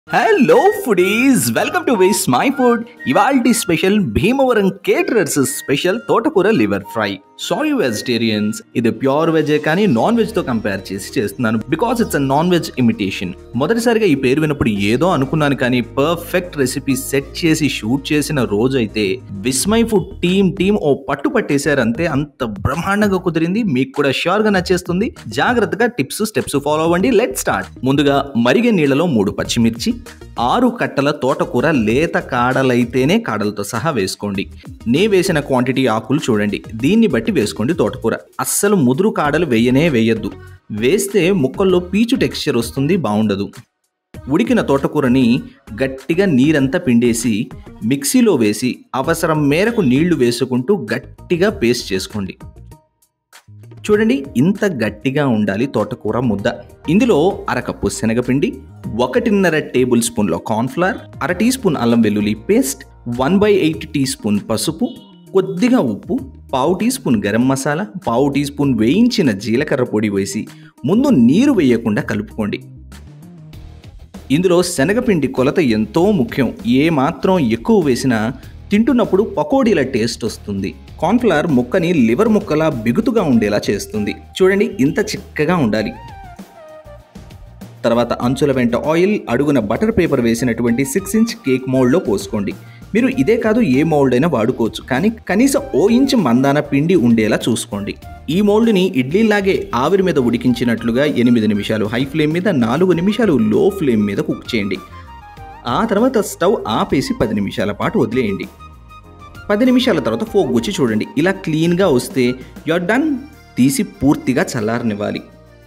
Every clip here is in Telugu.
Hello foodies, welcome to Vismai food. ఇవాల్టి స్పెషల్ భీమవరం కేటరర్స్ స్పెషల్ తోటకూర లివర్ ఫ్రై. సారీ వెజిటేరియన్స్, ఇది ప్యూర్ వెజ్ కానీ నాన్ వెజ్ తో కంపేర్ చేసి చేస్తున్నాను because it's a non veg imitation. మొదటిసారిగా ఈ పేరు విన్నప్పుడు ఏదో అనుకున్నాను కానీ పర్ఫెక్ట్ రెసిపీ సెట్ చేసి షూట్ చేసిన రోజు అయితే విస్మై ఫుడ్ టీమ్ ఓ పట్టు పట్టేశారు అంతే. అంత బ్రహ్మాండంగా కుదిరింది. మీకు కూడా ష్యూర్ గా నచ్చేస్తుంది. జాగ్రత్తగా టిప్స్ స్టెప్స్ ఫాలో అవ్వండి. Let start. ముందుగా మరిగే నీళ్లలో 3 పచ్చిమిర్చి, 6 కట్టల తోటకూర లేత కాడలైతేనే కాడలతో సహా వేసుకోండి. నే వేసిన క్వాంటిటీ ఆకులు చూడండి, దీన్ని బట్టి వేసుకోండి. తోటకూర అస్సలు ముదురు కాడలు వేయద్దు. వేస్తే ముక్కల్లో పీచు టెక్స్చర్ వస్తుంది, బాగుండదు. ఉడికిన తోటకూరని గట్టిగా నీరంతా పిండేసి మిక్సీలో వేసి అవసరం మేరకు నీళ్లు వేసుకుంటూ గట్టిగా పేస్ట్ చేసుకోండి. చూడండి, ఇంత గట్టిగా ఉండాలి తోటకూర ముద్ద. ఇందులో 1 కప్పు శనగపిండి, 1.5 టేబుల్ స్పూన్ల కార్న్ఫ్లవర్, 1 టీ స్పూన్ అల్లం వెల్లుల్లి పేస్ట్, 1/8 టీ స్పూన్ పసుపు, కొద్దిగా ఉప్పు, 1/2 tea spoon garam masala, 1/2 tea spoon వేయించిన జీలకర్ర పొడి వేసి ముందు నీరు వేయకుండా కలుపుకోండి. ఇందులో శనగపిండి కొలత ఎంతో ముఖ్యం. ఏ మాత్రం ఎక్కువ వేసినా తింటున్నప్పుడు పకోడీల టేస్ట్ వస్తుంది. కార్న్ఫ్లవర్ ముక్కని లివర్ ముక్కలా బిగుతుగా ఉండేలా చేస్తుంది. చూడండి, ఇంత చిక్కగా ఉండాలి. తర్వాత అంచుల వెంట ఆయిల్, అడుగున బటర్ పేపర్ వేసినటువంటి 6 ఇంచ్ కేక్ మౌల్డ్లో పోసుకోండి. మీరు ఇదే కాదు ఏ మౌల్డ్ అయినా వాడుకోవచ్చు, కానీ కనీసం 1 ఇంచ్ మందాన పిండి ఉండేలా చూసుకోండి. ఈ మౌల్డ్ని ఇడ్లీలాగే ఆవిరి మీద ఉడికించినట్లుగా 8 నిమిషాలు హై ఫ్లేమ్ మీద, 4 నిమిషాలు లో ఫ్లేమ్ మీద కుక్ చేయండి. ఆ తర్వాత స్టవ్ ఆపేసి 10 నిమిషాల పాటు వదిలేయండి. 10 నిమిషాల తర్వాత ఫోక్ గుచ్చి చూడండి, ఇలా క్లీన్గా వస్తే యూర్ డన్. తీసి పూర్తిగా చల్లారనివ్వాలి.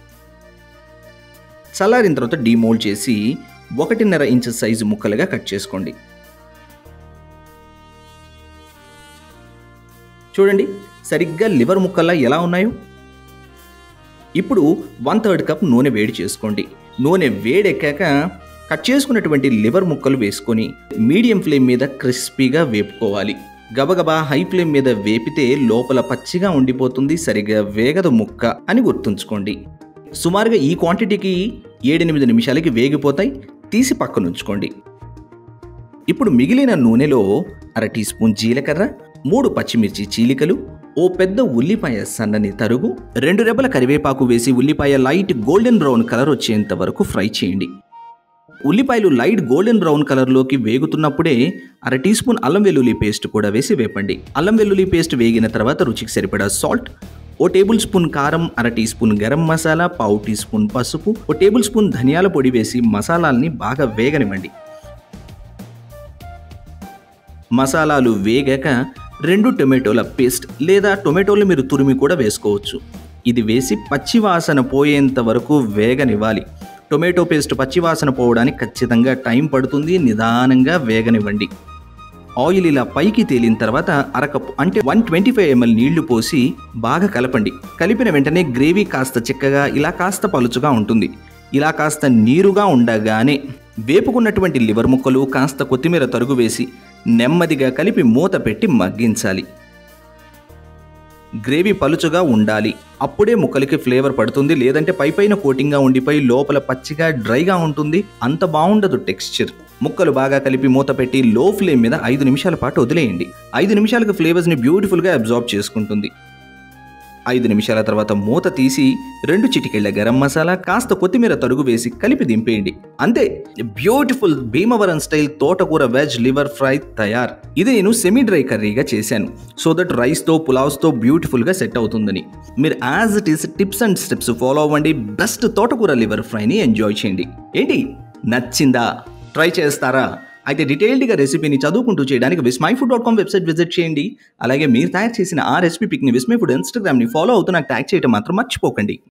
చల్లారిన తర్వాత డీమోల్డ్ చేసి 1.5 ఇంచ్ సైజు ముక్కలుగా కట్ చేసుకోండి. చూడండి, సరిగ్గా లివర్ ముక్కల్లా ఎలా ఉన్నాయో. ఇప్పుడు 1/3 కప్ నూనె వేడి చేసుకోండి. నూనె వేడెక్కాక కట్ చేసుకున్నటువంటి లివర్ ముక్కలు వేసుకొని మీడియం ఫ్లేమ్ మీద క్రిస్పీగా వేపుకోవాలి. గబగబా హై ఫ్లేమ్ మీద వేపితే లోపల పచ్చిగా ఉండిపోతుంది, సరిగ్గా వేగదు ముక్క అని గుర్తుంచుకోండి. సుమారుగా ఈ క్వాంటిటీకి 7-8 నిమిషాలకి వేగిపోతాయి. తీసి పక్కన ఉంచుకోండి. ఇప్పుడు మిగిలిన నూనెలో 1/2 టీ స్పూన్ జీలకర్ర, 3 పచ్చిమిర్చి చీలికలు, ఓ పెద్ద ఉల్లిపాయ సన్నని తరుగు, 2 రెబ్బల కరివేపాకు వేసి ఉల్లిపాయ లైట్ గోల్డెన్ బ్రౌన్ కలర్ వచ్చేంత వరకు ఫ్రై చేయండి. ఉల్లిపాయలు లైట్ గోల్డెన్ బ్రౌన్ కలర్లోకి వేగుతున్నప్పుడే 1/2 టీ స్పూన్ అల్లం వెల్లుల్లి పేస్ట్ కూడా వేసి వేపండి. అల్లం వెల్లుల్లి పేస్ట్ వేగిన తర్వాత రుచికి సరిపడా సాల్ట్, 1 టేబుల్ స్పూన్ కారం, 1/2 tea spoon garam masala, 1/2 tea spoon పసుపు, 1 టేబుల్ స్పూన్ ధనియాల పొడి వేసి మసాలాల్ని బాగా వేగనివ్వండి. మసాలాలు వేగాక 2 టొమాటోల పేస్ట్ లేదా టొమాటోలు మీరు తురిమి కూడా వేసుకోవచ్చు. ఇది వేసి పచ్చివాసన పోయేంత వరకు వేగనివ్వాలి. టొమాటో పేస్ట్ పచ్చివాసన పోవడానికి ఖచ్చితంగా టైం పడుతుంది. నిదానంగా వేగనివ్వండి. ఆయిల్ ఇలా పైకి తేలిన తర్వాత 1/2 కప్పు అంటే 125 ml నీళ్లు పోసి బాగా కలపండి. కలిపిన వెంటనే గ్రేవీ కాస్త చిక్కగా, ఇలా కాస్త పలుచుగా ఉంటుంది. ఇలా కాస్త నీరుగా ఉండగానే వేపుకున్నటువంటి లివర్ ముక్కలు, కాస్త కొత్తిమీర తరుగు వేసి నెమ్మదిగా కలిపి మూత పెట్టి మగ్గించాలి. గ్రేవీ పలుచుగా ఉండాలి, అప్పుడే ముక్కలకి ఫ్లేవర్ పడుతుంది. లేదంటే పైపైన కోటింగ్గా ఉండిపోయి లోపల పచ్చిగా డ్రైగా ఉంటుంది. అంత బాగుండదు టెక్స్చర్. ముక్కలు బాగా కలిపి మూత పెట్టి లో ఫ్లేమ్ మీద 5 నిమిషాల పాటు వదిలేయండి. 5 నిమిషాలకు ఫ్లేవర్స్ని బ్యూటిఫుల్గా అబ్జార్బ్ చేసుకుంటుంది. 5 నిమిషాల తర్వాత మూత తీసి 2 చిటికెళ్ల గరం మసాలా, కాస్త కొత్తిమీర తరుగు వేసి కలిపి దింపేయండి. అంతే, బ్యూటిఫుల్ భీమవరం స్టైల్ తోటకూర వెజ్ లివర్ ఫ్రై తయార్. ఇది నేను సెమీ డ్రై కర్రీగా చేశాను, సో దట్ రైస్తో పులావ్స్తో బ్యూటిఫుల్గా సెట్ అవుతుందని. మీరు as it is tips and steps follow అవ్వండి. బెస్ట్ తోటకూర లివర్ ఫ్రైని ఎంజాయ్ చేయండి. ఏంటి, నచ్చిందా? ట్రై చేస్తారా? అయితే డీటెయిల్డ్గా రెసిపీని చదువుకుంటూ చేయడానికి vismyfood.com వెబ్సైట్ విజిట్ చేయండి. అలాగే మీరు తయారు చేసిన ఆ రెసిపీ పిక్ని విస్మై ఫుడ్ ఇన్స్టాగ్రామ్ని ఫాలో అవుతూ నాకు ట్యాగ్ చేయడం మాత్రం మర్చిపోకండి.